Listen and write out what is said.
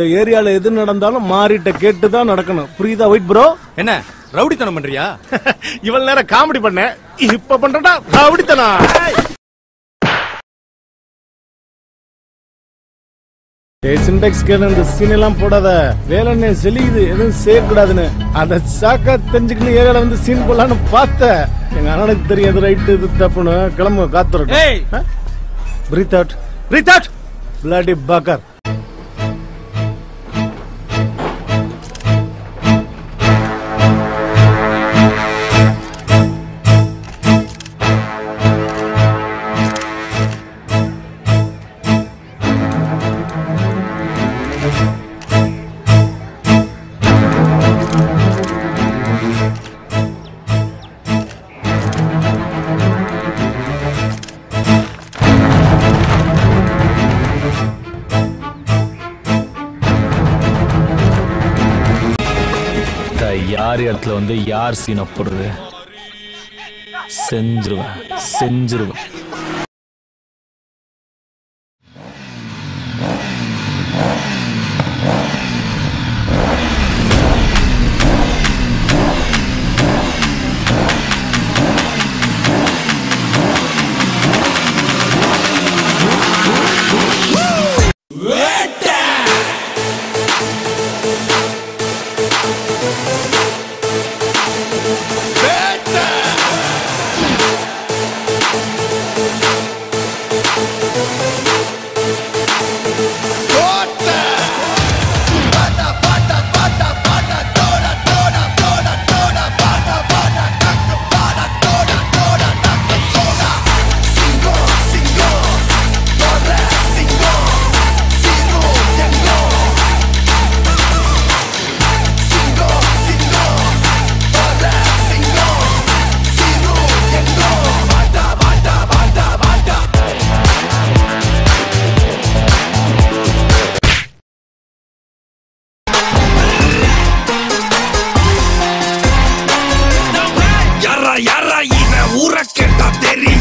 ஏரியால எது நடந்தாலும் மாறிட்ட கேட்டுதான் நடக்கணும். புரியுதா ஒயிட் ப்ரோ? என்ன ரவுடித்தனம் பண்றியா? இவ்வளவு நேரம் காமெடி பண்ண, இப்ப பண்றடா ரவுடித்தனம். சிண்டெக்ஸ் கேளு, இந்த சீன் எல்லாம் போடாத. வேலைன்னு செலியுது, எதுவும் செய்யக்கூடாதுன்னு. அந்த சாக்கா தெரிஞ்சுக்கணும் ஏரியால வந்து சீன் போடலான்னு பார்த்த. எங்க அண்ணனுக்கு தெரியும் எது ரைட்டு இது தப்புன்னு. கிளம்பு, காத்துறோம். Breath out, breath out, bloody fucker. யார் இடத்துல வந்து யார் சீனை போடுறது செஞ்சிருவேன் செஞ்சிருவேன். Yarra, yarra, y me aburra que está terrible.